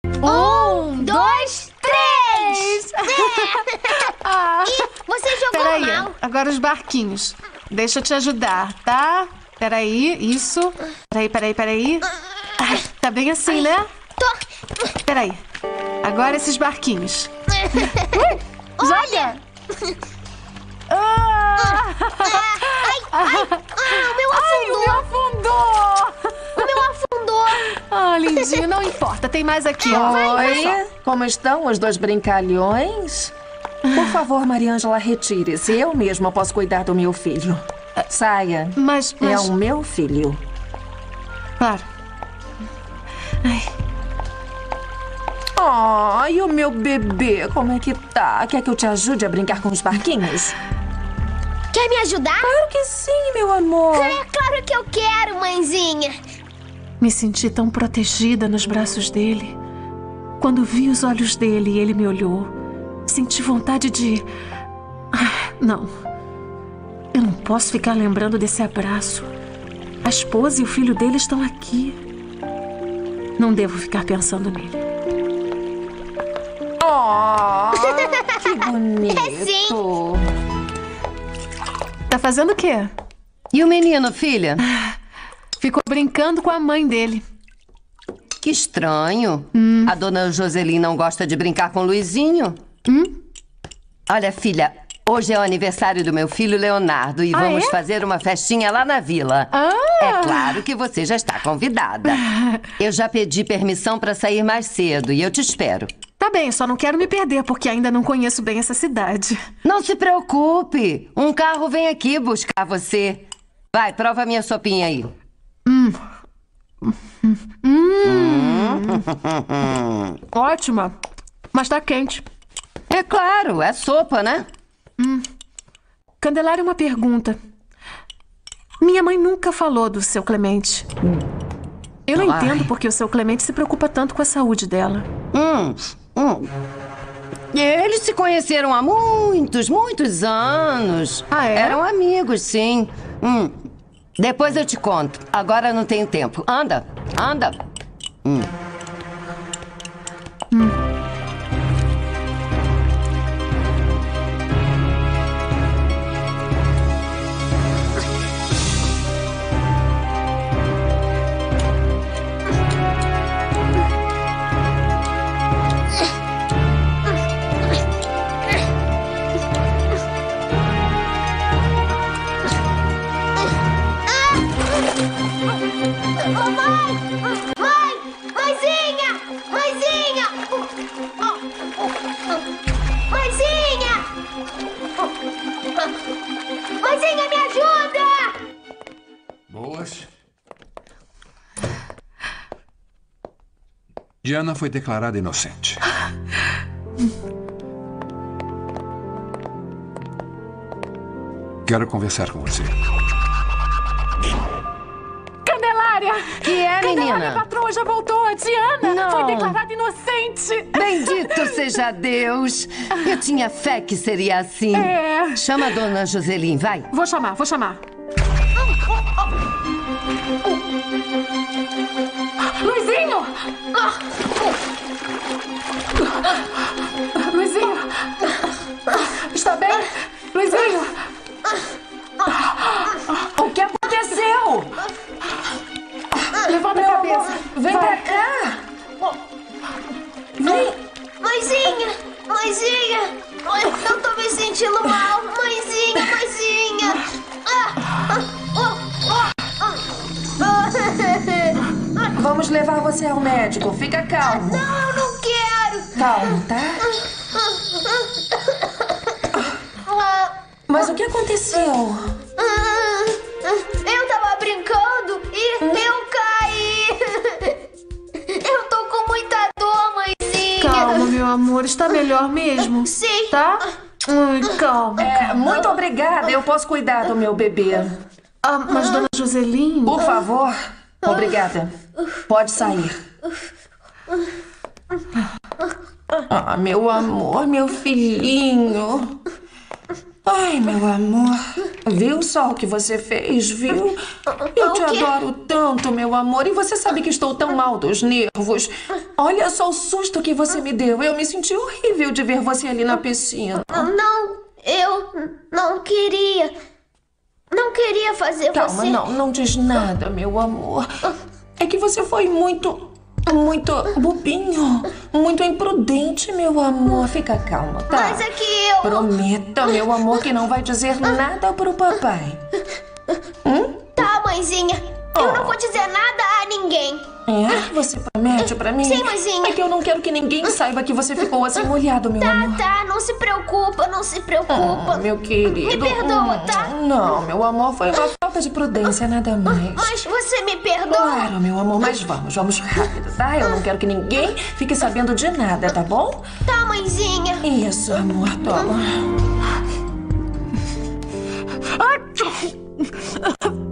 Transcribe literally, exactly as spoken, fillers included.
Um, dois, três! Ah. Ih, você jogou Peraí, mal. agora os barquinhos. Deixa eu te ajudar, tá? Peraí, isso. Peraí, peraí, peraí. Ai, tá bem assim, né? Tô... Peraí. Agora esses barquinhos. Olha! Ah! Ai, ai, ah, o meu Ai, o afundou! meu afundou! O meu afundou! Ah, lindinho, não importa. Tem mais aqui, ó. Olha só. Oi, como estão os dois brincalhões? Por favor, Mariângela, retire-se. Eu mesma posso cuidar do meu filho. Saia. Mas, mas... É o meu filho. Claro. Ai. Ai, o meu bebê, como é que tá? Quer que eu te ajude a brincar com os barquinhos? Quer me ajudar? Claro que sim, meu amor. É claro que eu quero, mãezinha. Me senti tão protegida nos braços dele. Quando vi os olhos dele e ele me olhou, senti vontade de... Ah, não. Eu não posso ficar lembrando desse abraço. A esposa e o filho dele estão aqui. Não devo ficar pensando nele. Oh, que bonito. É sim. Tá fazendo o quê? E o menino, filha? Ficou brincando com a mãe dele. Que estranho. Hum. A dona Joselin não gosta de brincar com o Luizinho? Hum? Olha, filha, hoje é o aniversário do meu filho Leonardo e Ah, vamos é? fazer uma festinha lá na vila. Ah. É claro que você já está convidada. Eu já pedi permissão para sair mais cedo e eu te espero. Tá bem, só não quero me perder porque ainda não conheço bem essa cidade. Não se preocupe. Um carro vem aqui buscar você. Vai, prova a minha sopinha aí. Hum. Hum. Ótima. Mas tá quente. É claro, é sopa, né? Hum. Candelária, uma pergunta. Minha mãe nunca falou do seu Clemente. Eu não Ai. entendo porque o seu Clemente se preocupa tanto com a saúde dela. Hum, hum. Eles se conheceram há muitos, muitos anos. Ah, é? Eram amigos, sim. Hum. Depois eu te conto. Agora não tenho tempo. Anda, anda. Hum. Hum. Mamãe! Mãe! Mãezinha! Mãezinha! Mãezinha! Mãezinha, me ajuda! Boas. Diana foi declarada inocente. Quero conversar com você. Candelária! Que é, Candelária, menina? a patroa já voltou. A Diana Não. foi declarada inocente. Bendito seja Deus. Eu tinha fé que seria assim. É. Chama a dona Joselin, vai. Vou chamar, vou chamar. Luizinho! Luizinho! Está bem? Luizinho! O que aconteceu? Levanta Meu a cabeça. amor, vem Vai. pra cá. Vem. Mãezinha! Mãezinha! Eu tô me sentindo mal! Mãezinha! Mãezinha! Vamos levar você ao médico. Fica calmo. Não, eu não quero! Calmo, tá? Mas o que aconteceu? Eu tava brincando e eu caí! Eu tô com muita dor, mãezinha! Calma, meu amor. Está melhor mesmo? Sim! Tá? Ai, calma. É, muito obrigada. Eu posso cuidar do meu bebê. Ah, mas dona Joselin... Por favor. Obrigada. Pode sair. Ah, meu amor, meu filhinho. Ai, meu amor. Viu só o que você fez, viu? Eu te O quê? adoro tanto, meu amor. E você sabe que estou tão mal dos nervos. Olha só o susto que você me deu. Eu me senti horrível de ver você ali na piscina. Não, eu não queria. Não queria fazer Calma, você... não, não diz nada, meu amor. É que você foi muito, muito bobinho, muito imprudente, meu amor. Fica calma, tá? Mas é que eu... Prometa, meu amor, que não vai dizer nada pro papai. Hum? Tá, mãezinha. Eu não vou dizer nada a ninguém. É? Você promete pra mim? Sim, mãezinha. É que eu não quero que ninguém saiba que você ficou assim molhado, meu Tá, amor. tá, não se preocupa, não se preocupa. Ah, meu querido. Me perdoa, Hum, tá? Não, meu amor, foi uma falta de prudência, nada mais. Mas você me perdoa? Claro, meu amor, mas vamos, vamos rápido, tá? Eu não quero que ninguém fique sabendo de nada, tá bom? Tá, mãezinha. Isso, amor, toma.